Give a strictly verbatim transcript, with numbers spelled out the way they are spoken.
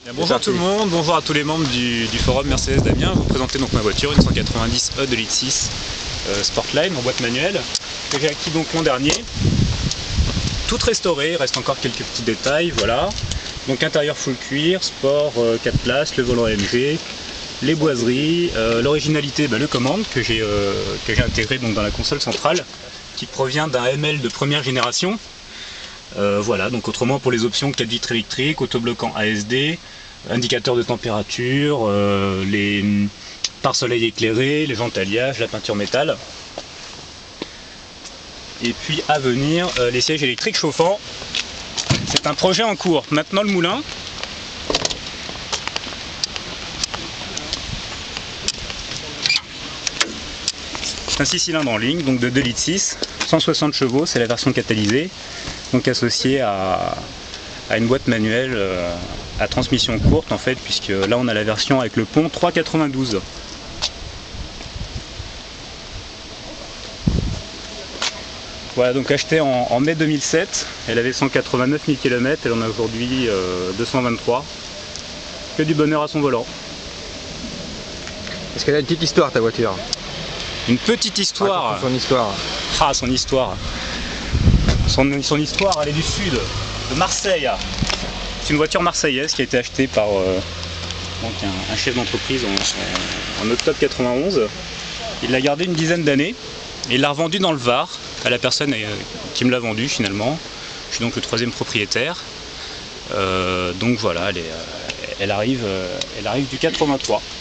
Bonjour tout le monde, bonjour à tous les membres du, du forum Mercedes d'Amiens. Je vais vous présenter donc ma voiture, une cent quatre-vingt-dix E de litre six euh, Sportline en boîte manuelle que j'ai acquis donc l'an dernier. Toute restaurée, il reste encore quelques petits détails, voilà. Donc intérieur full cuir, sport euh, quatre places, le volant M G, les boiseries, euh, l'originalité, bah, le commande que j'ai euh, que j'ai intégré donc dans la console centrale qui provient d'un M L de première génération. Euh, voilà, donc autrement pour les options quatre vitres électriques, autobloquant A S D, indicateur de température, euh, les pare-soleil éclairés, les jantes alliages, la peinture métal. Et puis à venir, euh, les sièges électriques chauffants. C'est un projet en cours. Maintenant le moulin. C'est un six cylindres en ligne, donc de deux litres six, cent soixante chevaux, c'est la version catalysée, donc associée à, à une boîte manuelle euh, à transmission courte en fait, puisque là on a la version avec le pont trois quatre-vingt-douze. Voilà, donc achetée en, en mai deux mille sept, elle avait cent quatre-vingt-neuf mille kilomètres, elle en a aujourd'hui euh, deux cent vingt-trois. Que du bonheur à son volant. Est-ce qu'elle a une petite histoire ta voiture? Une petite histoire. Raconte son histoire. Ah, son histoire. Son, son histoire, elle est du sud, de Marseille. C'est une voiture marseillaise qui a été achetée par euh, donc un, un chef d'entreprise en, en, en octobre quatre-vingt-onze. Il l'a gardée une dizaine d'années et il l'a revendue dans le Var à la personne euh, qui me l'a vendue finalement. Je suis donc le troisième propriétaire. Euh, donc voilà, elle, est, elle, arrive, euh, elle arrive du quatre-vingt-trois.